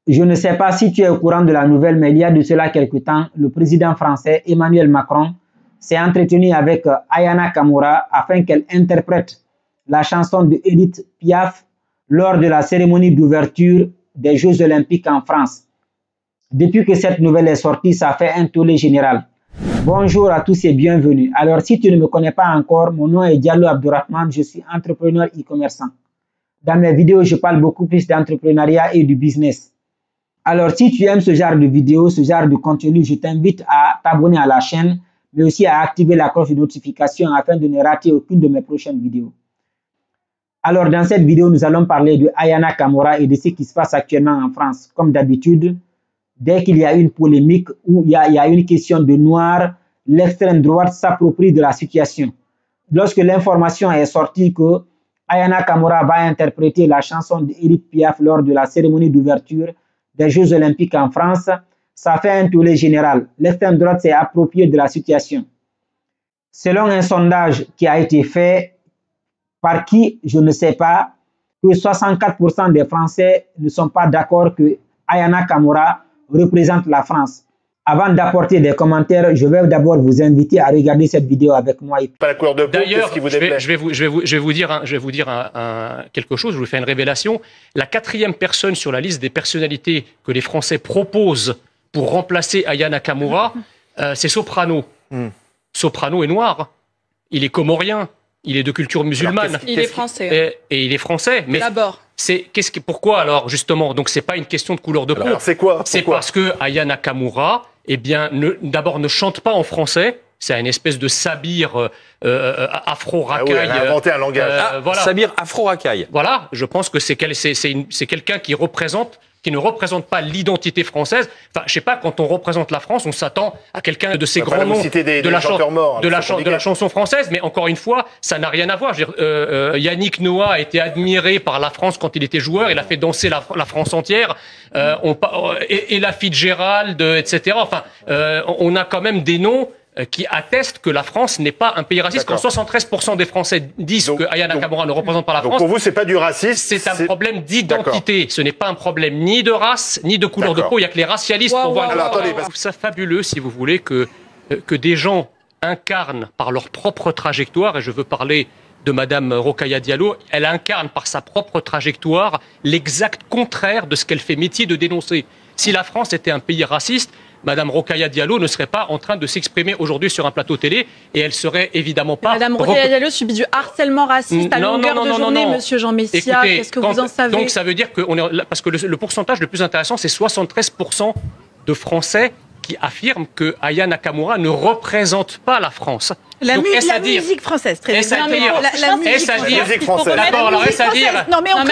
Je ne sais pas si tu es au courant de la nouvelle, mais il y a de cela quelque temps, le président français Emmanuel Macron s'est entretenu avec Ayana Kamura afin qu'elle interprète la chanson de Edith Piaf lors de la cérémonie d'ouverture des Jeux Olympiques en France. Depuis que cette nouvelle est sortie, ça fait un tollé général. Bonjour à tous et bienvenue. Alors, si tu ne me connais pas encore, mon nom est Diallo Abdourahmane, je suis entrepreneur e-commerçant. Dans mes vidéos, je parle beaucoup plus d'entrepreneuriat et du business. Alors, si tu aimes ce genre de vidéos, ce genre de contenu, je t'invite à t'abonner à la chaîne, mais aussi à activer la cloche de notification afin de ne rater aucune de mes prochaines vidéos. Alors, dans cette vidéo, nous allons parler de Ayana Kamura et de ce qui se passe actuellement en France. Comme d'habitude, dès qu'il y a une polémique ou il y a une question de noir, l'extrême droite s'approprie de la situation. Lorsque l'information est sortie que Ayana Kamura va interpréter la chanson d'Edith Piaf lors de la cérémonie d'ouverture des Jeux Olympiques en France, ça fait un tollé général. L'extrême droite s'est appropriée de la situation. Selon un sondage qui a été fait par qui, je ne sais pas, que 64% des Français ne sont pas d'accord que Ayana Kamura représente la France. Avant d'apporter des commentaires, je vais d'abord vous inviter à regarder cette vidéo avec moi. Pas la couleur de peau, d'ailleurs, qui vous déplaît. je vais vous dire quelque chose, je vous fais une révélation. La 4e personne sur la liste des personnalités que les Français proposent pour remplacer Ayana Kamura, c'est Soprano. Soprano est noir, il est comorien, il est de culture musulmane. Il est français. Et il est français. Mais d'abord. Pourquoi alors, justement? Donc, c'est pas une question de couleur de peau. Alors, c'est quoi? C'est parce que Ayana Kamura, eh bien, d'abord, ne chante pas en français. C'est une espèce de sabir afro-racaille. Ah oui, elle a inventé un langage. Voilà. Sabir afro-racaille. Voilà, je pense que c'est quelqu'un qui ne représente pas l'identité française. Enfin, je sais pas, quand on représente la France, on s'attend à quelqu'un de ces grands noms de la chanson française. Mais encore une fois, ça n'a rien à voir. Je veux dire, Yannick Noah a été admiré par la France quand il était joueur. Il a fait danser la France entière. Et la Fitzgerald, etc. Enfin, on a quand même des noms qui attestent que la France n'est pas un pays raciste. Quand 73% des Français disent que Ayana Kamura ne représente pas la France, pour vous, c'est pas du racisme, c'est un problème d'identité. Ce n'est pas un problème ni de race, ni de couleur de peau. Il n'y a que les racialistes pour voir. Attendez, Je trouve ça fabuleux, si vous voulez, que des gens incarnent par leur propre trajectoire, et je veux parler de Madame Rokhaya Diallo, elle incarne par sa propre trajectoire l'exact contraire de ce qu'elle fait métier de dénoncer. Si la France était un pays raciste, Madame Rokhaya Diallo ne serait pas en train de s'exprimer aujourd'hui sur un plateau télé et elle serait évidemment pas... Madame Rokhaya Diallo subit du harcèlement raciste à longueur de journée, Monsieur Jean Messia. Qu'est-ce que vous en savez? Donc ça veut dire que... parce que le pourcentage le plus intéressant, c'est 73% de Français qui affirment que Ayana Kamura ne représente pas la France. La musique française, très bien. La musique française. D'abord, alors, est-ce à dire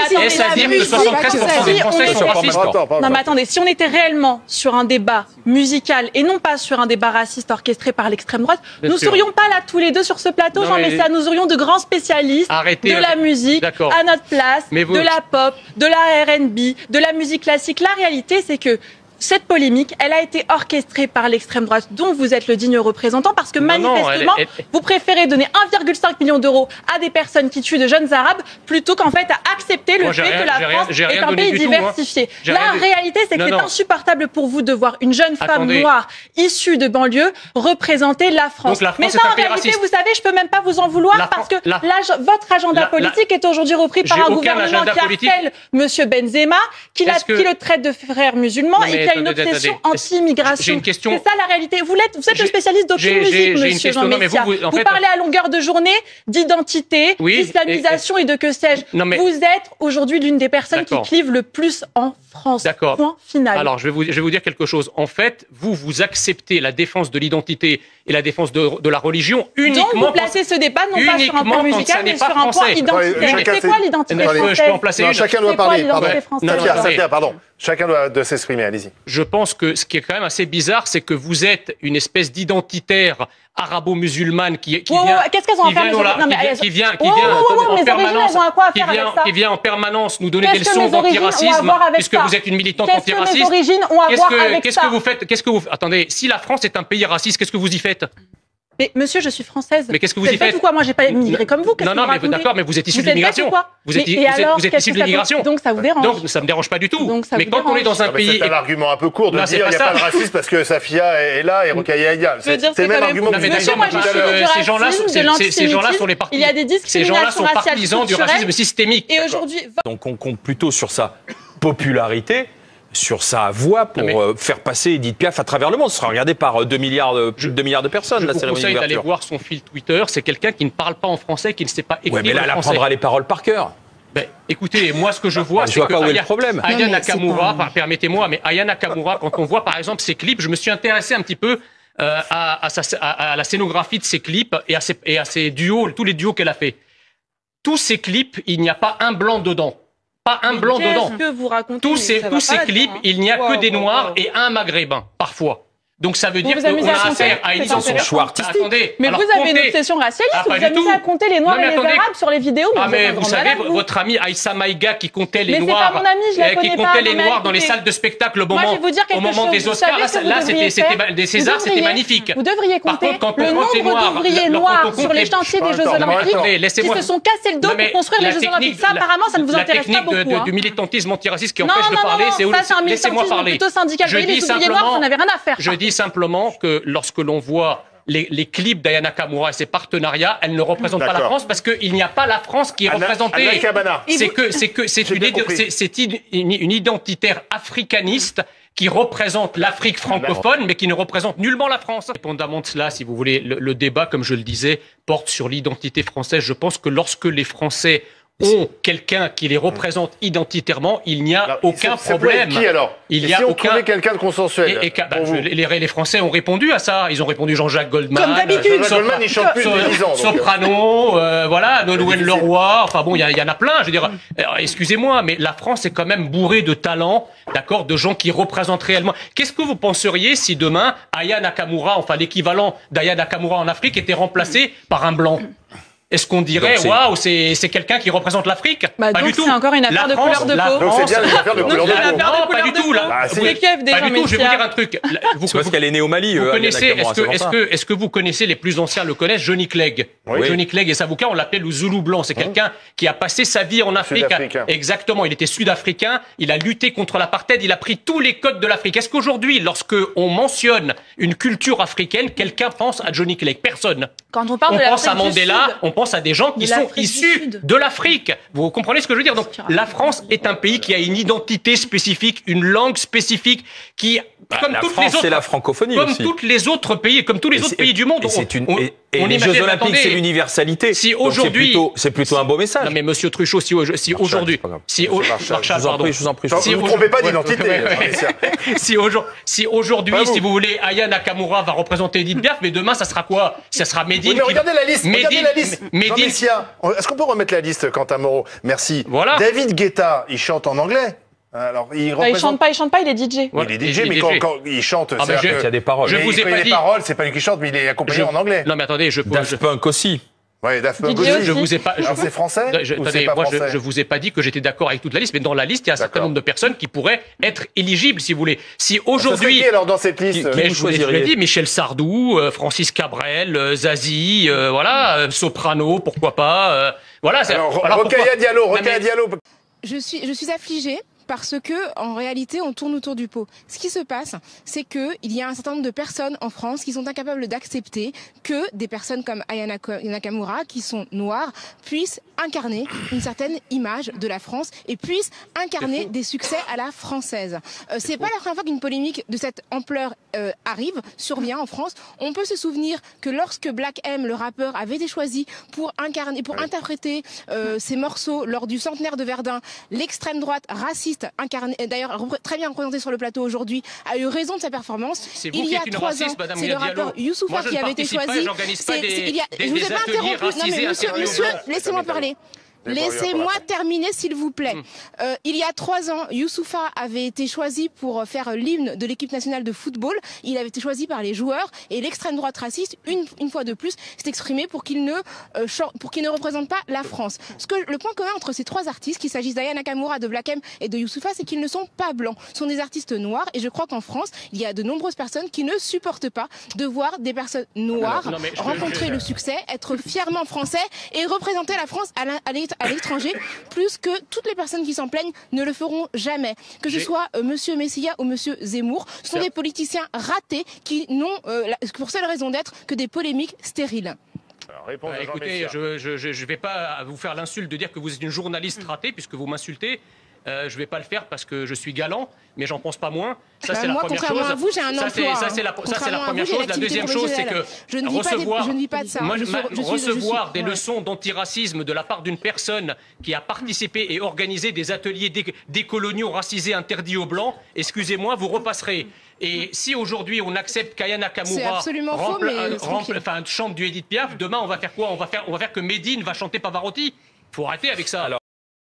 que 73% des Français sont racistes? Non, mais attendez, si on était réellement sur un débat musical et non pas sur un débat raciste orchestré par l'extrême droite, nous ne serions pas là tous les deux sur ce plateau, Jean Messia. Nous aurions de grands spécialistes de la musique à notre place, de la pop, de la R&B, de la musique classique. La réalité, c'est que cette polémique, elle a été orchestrée par l'extrême droite, dont vous êtes le digne représentant, parce que manifestement, vous préférez donner 1,5 million d'euros à des personnes qui tuent de jeunes Arabes, plutôt qu'en fait à accepter le fait que la France est un pays diversifié. La réalité, c'est que c'est insupportable pour vous de voir une jeune femme noire issue de banlieue représenter la France. Mais ça, en réalité, vous savez, je peux même pas vous en vouloir, parce que votre agenda politique est aujourd'hui repris par un gouvernement qui harcèle M. Benzema, qui le traite de frère musulman et qui a une obsession anti-immigration. J'ai une question. C'est ça la réalité. Vous êtes le spécialiste d'aucune musique, monsieur Jean Messia. Vous parlez à longueur de journée d'identité, d'islamisation et de que sais-je. Vous êtes aujourd'hui l'une des personnes qui clivent le plus en France. D'accord. Point final. Alors, je vais vous dire quelque chose. En fait, vous acceptez la défense de l'identité et la défense de la religion uniquement... Donc, vous placez ce débat non pas sur un point musical, mais sur un point identitaire. C'est quoi l'identité française? Je peux en placer une. Chacun doit parler. Pardon. Chacun doit s'exprimer, allez-y. Je pense que ce qui est quand même assez bizarre, c'est que vous êtes une espèce d'identitaire arabo-musulmane qui vient en permanence nous donner des leçons d'antiracisme, puisque vous êtes une militante antiraciste. Qu'est-ce que mes origines ont à voir avec ça? Attendez, si la France est un pays raciste, qu'est-ce que vous y faites? Mais monsieur, je suis française. Mais qu'est-ce que vous y faites? Moi, j'ai pas immigré comme vous. Non, mais d'accord, mais vous êtes issu de l'immigration. Vous êtes issu de l'immigration. Donc ça vous dérange? Donc ça me dérange pas du tout. Mais quand on est dans un pays... C'est un argument un peu court de dire qu'il n'y a pas de racisme parce que Safia est là et Rokhaya Diallo. C'est le même argument que vous avez dit. Ces gens-là sont les partisans. Il y a des discriminations raciales du racisme systémique. Et aujourd'hui... Donc on compte plutôt sur sa popularité, sur sa voix pour faire passer Edith Piaf à travers le monde. Ce sera regardé par plus de 2 milliards de personnes, la cérémonie d'ouverture. Je vous conseille d'aller voir son fil Twitter. C'est quelqu'un qui ne parle pas en français, qui ne sait pas écrire en français. Mais là, elle apprendra les paroles par cœur. Écoutez, moi, ce que je vois, c'est que pas où est le problème. Aya Nakamura, permettez-moi, mais Aya Nakamura, quand on voit par exemple ses clips, je me suis intéressé un petit peu à la scénographie de ses clips et à ses duos, tous les duos qu'elle a fait. Tous ces clips, il n'y a pas un blanc dedans. Pas un blanc dedans. Que vous racontez, tous ces clips, il n'y a que des noirs et un maghrébin, parfois. Donc ça veut dire qu'on a affaire à une choix artistique. Attendez, mais vous avez une obsession racialiste, vous avez mis à compter les noirs et les arabes sur les vidéos. Mais vous savez, votre ami Aïssa Maïga qui comptait les noirs, dans les salles de spectacle au moment des Oscars, là c'était des Césars, c'était magnifique. Vous devriez compter le nombre d'ouvriers noirs sur les chantiers des Jeux Olympiques qui se sont cassés le dos pour construire les Jeux Olympiques. Ça apparemment ça ne vous intéresse pas beaucoup. La technique du militantisme antiraciste qui empêche de parler, c'est laissez-moi parler. Plutôt syndical. Les ouvriers noirs, vous n'avez rien à faire. Simplement que lorsque l'on voit les clips d'Aya Nakamura et ses partenariats, elle ne représente pas la France parce qu'il n'y a pas la France qui est représentée. C'est une identitaire africaniste qui représente l'Afrique francophone, mais qui ne représente nullement la France. Indépendamment de cela, si vous voulez, le débat, comme je le disais, porte sur l'identité française. Je pense que lorsque les Français ont quelqu'un qui les représente identitairement, il n'y a aucun problème. Qui alors? Il y a aucun quelqu'un de consensuel. Les Français ont répondu à ça. Ils ont répondu Jean-Jacques Goldman. Comme d'habitude. Goldman, il chante plus de 10 ans. Soprano, voilà, Nolwenn Leroy. Enfin bon, il y en a plein. Je veux dire, excusez-moi, mais la France est quand même bourrée de talents, d'accord, de gens qui représentent réellement. Qu'est-ce que vous penseriez si demain Aya Nakamura, enfin l'équivalent d'Aya Nakamura en Afrique, était remplacé par un blanc? Est-ce qu'on dirait, waouh, c'est quelqu'un qui représente l'Afrique? Pas du tout. C'est encore une affaire de couleur de peau. Donc c'est bien une affaire de couleur de peau. Non, pas du tout, là. Pas du tout. Je vais vous dire un truc. C'est parce qu'elle est née au Mali. Est-ce que vous connaissez, les plus anciens le connaissent, Johnny Clegg? Johnny Clegg et Savouka, on l'appelait le Zoulou blanc. C'est quelqu'un qui a passé sa vie en Afrique. Exactement. Il était sud-africain. Il a lutté contre l'apartheid. Il a pris tous les codes de l'Afrique. Est-ce qu'aujourd'hui, lorsque on mentionne une culture africaine, quelqu'un pense à Johnny Clegg? Personne. Quand on parle de pense à Mandela, on pense à des gens qui sont issus de l'Afrique. Vous comprenez ce que je veux dire? Donc, la France est un pays qui a une identité spécifique, une langue spécifique, qui, comme la toutes France, les autres, c'est la francophonie comme aussi. Tous les autres pays, comme tous les autres pays du monde. Et les Jeux Olympiques, c'est l'universalité. Si aujourd'hui, c'est plutôt un beau message. Non mais Monsieur Truchot, si aujourd'hui, Marshall, je vous en prie. Si vous ne trompez pas d'identité. Si aujourd'hui, si vous voulez, Aya Nakamura va représenter Edith Piaf, mais demain, ça sera quoi? Ça sera Médine. Mais regardez la liste. Est-ce qu'on peut remettre la liste, Quentin Moreau? Merci. Voilà. David Guetta, il chante en anglais. Alors, il chante pas, il est DJ. Il est DJ, mais quand il chante, il y a des paroles. Je vous ai pas dit. Les paroles, c'est pas lui qui chante, mais il est accompagné en anglais. Non, mais attendez, Daft Punk aussi. Ouais, Daft Punk aussi. Je vous ai pas. C'est français? Attendez, moi, je vous ai pas dit que j'étais d'accord avec toute la liste, mais dans la liste, il y a un certain nombre de personnes qui pourraient être éligibles, si vous voulez. Si aujourd'hui. Qui alors dans cette liste? Je vous l'ai dit, Michel Sardou, Francis Cabrel, Zazie, voilà, Soprano, pourquoi pas. Voilà. Alors Rokhaya Diallo. Je suis affligée. Parce que, en réalité, on tourne autour du pot. Ce qui se passe, c'est que il y a un certain nombre de personnes en France qui sont incapables d'accepter que des personnes comme Aya Nakamura, qui sont noires, puissent incarner une certaine image de la France et puissent incarner des succès à la française. C'est pas la première fois qu'une polémique de cette ampleur survient en France. On peut se souvenir que lorsque Black M, le rappeur, avait été choisi pour interpréter ses morceaux lors du centenaire de Verdun, l'extrême droite raciste incarné, d'ailleurs très bien représenté sur le plateau aujourd'hui, a eu raison de sa performance. Il y a 3 ans, c'est le rappeur Youssoufa qui avait été choisi. Je ne vous ai pas interrompu. Non mais monsieur, laissez-moi parler. Laissez-moi terminer, s'il vous plaît. Il y a 3 ans, Youssoupha avait été choisi pour faire l'hymne de l'équipe nationale de football. Il avait été choisi par les joueurs et l'extrême droite raciste, une fois de plus, s'est exprimée pour qu'il ne représente pas la France. Le point commun entre ces 3 artistes, qu'il s'agisse d'Aya Nakamura, de Black M et de Youssoupha, c'est qu'ils ne sont pas blancs. Ce sont des artistes noirs et je crois qu'en France, il y a de nombreuses personnes qui ne supportent pas de voir des personnes noires rencontrer le succès, être fièrement français et représenter la France à l'étranger, plus que toutes les personnes qui s'en plaignent ne le feront jamais. Que ce soit Monsieur Messia ou Monsieur Zemmour, ce sont des politiciens ratés qui n'ont pour seule raison d'être que des polémiques stériles. Écoutez, je ne vais pas vous faire l'insulte de dire que vous êtes une journaliste ratée puisque vous m'insultez. Je ne vais pas le faire parce que je suis galant, mais j'en pense pas moins. Ça, c'est la première chose. À vous, j'ai un emploi. Ça, c'est la première chose. La deuxième chose, c'est que recevoir des leçons d'antiracisme de la part d'une personne qui a participé et organisé des ateliers décoloniaux racisés interdits aux Blancs, excusez-moi, vous repasserez. Et si aujourd'hui on accepte qu'Aya Nakamura chante du Edith Piaf, demain on va faire quoi? On va faire que Médine va chanter Pavarotti. Il faut arrêter avec ça.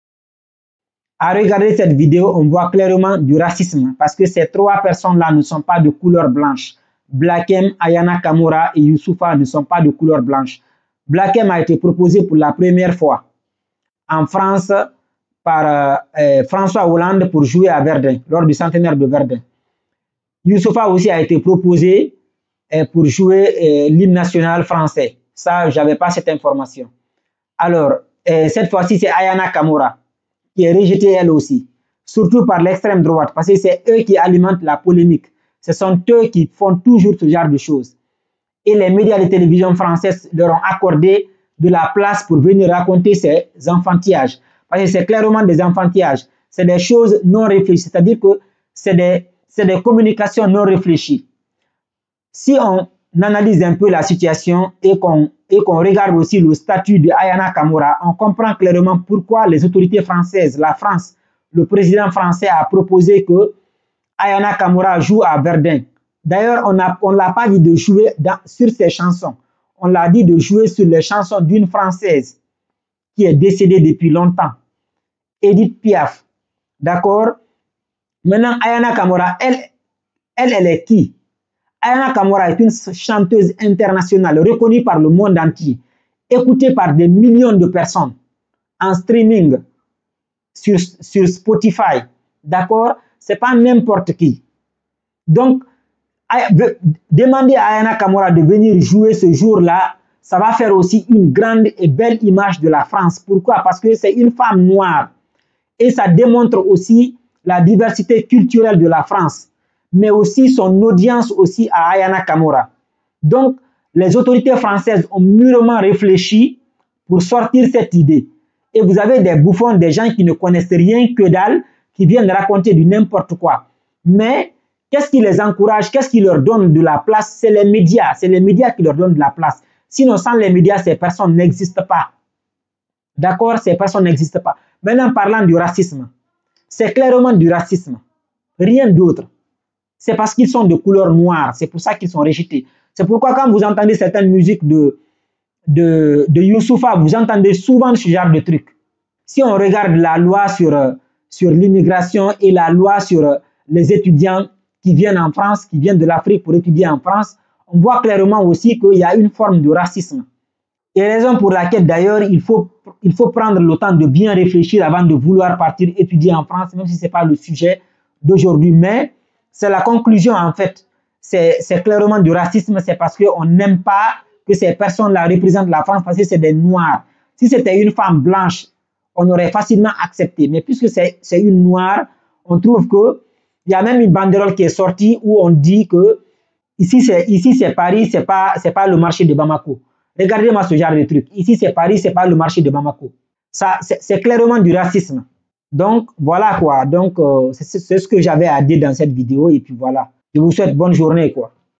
À regarder cette vidéo, on voit clairement du racisme parce que ces 3 personnes-là ne sont pas de couleur blanche. Black M, Aya Nakamura et Youssoupha ne sont pas de couleur blanche. Black M a été proposé pour la première fois en France par François Hollande pour jouer à Verdun, lors du centenaire de Verdun. Youssoupha aussi a été proposé pour jouer l'hymne national français. Ça, je n'avais pas cette information. Alors, cette fois-ci, c'est Aya Nakamura qui est rejetée elle aussi, surtout par l'extrême droite, parce que c'est eux qui alimentent la polémique. Ce sont eux qui font toujours ce genre de choses. Et les médias de télévision françaises leur ont accordé de la place pour venir raconter ces enfantillages. Parce que c'est clairement des enfantillages. C'est des choses non réfléchies, c'est-à-dire que c'est des communications non réfléchies. Si on analyse un peu la situation et qu'on regarde aussi le statut de Aya Nakamura, on comprend clairement pourquoi les autorités françaises, la France, le président français a proposé que Aya Nakamura joue à Verdun. D'ailleurs, on ne l'a pas dit de jouer sur ses chansons. On l'a dit de jouer sur les chansons d'une Française qui est décédée depuis longtemps, Edith Piaf. D'accord? Maintenant, Aya Nakamura, elle est qui? Aya Nakamura est une chanteuse internationale reconnue par le monde entier, écoutée par des millions de personnes en streaming sur Spotify. D'accord? Ce n'est pas n'importe qui. Donc, demander à Aya Nakamura de venir jouer ce jour-là, ça va faire aussi une grande et belle image de la France. Pourquoi? Parce que c'est une femme noire. Et ça démontre aussi la diversité culturelle de la France, mais aussi son audience aussi à Aya Nakamura. Donc, les autorités françaises ont mûrement réfléchi pour sortir cette idée. Et vous avez des bouffons, des gens qui ne connaissent rien que dalle, qui viennent raconter du n'importe quoi. Mais, qu'est-ce qui les encourage? Qu'est-ce qui leur donne de la place? C'est les médias. C'est les médias qui leur donnent de la place. Sinon, sans les médias, ces personnes n'existent pas. D'accord? Ces personnes n'existent pas. Maintenant, parlant du racisme. C'est clairement du racisme. Rien d'autre. C'est parce qu'ils sont de couleur noire. C'est pour ça qu'ils sont rejetés. C'est pourquoi quand vous entendez certaines musiques de Youssoupha, vous entendez souvent ce genre de trucs. Si on regarde la loi sur l'immigration et la loi sur les étudiants qui viennent en France, qui viennent de l'Afrique pour étudier en France, on voit clairement aussi qu'il y a une forme de racisme. Et raison pour laquelle d'ailleurs il faut prendre le temps de bien réfléchir avant de vouloir partir étudier en France, même si ce n'est pas le sujet d'aujourd'hui. Mais c'est la conclusion en fait. C'est clairement du racisme, c'est parce qu'on n'aime pas que ces personnes-là représentent la France parce que c'est des Noirs. Si c'était une femme blanche, on aurait facilement accepté. Mais puisque c'est une Noire, on trouve qu'il y a même une banderole qui est sortie où on dit que ici c'est Paris, c'est pas le marché de Bamako. Regardez-moi ce genre de truc. Ici c'est Paris, c'est pas le marché de Bamako. Ça, c'est clairement du racisme. Donc voilà quoi. Donc c'est ce que j'avais à dire dans cette vidéo et puis voilà. Je vous souhaite bonne journée quoi.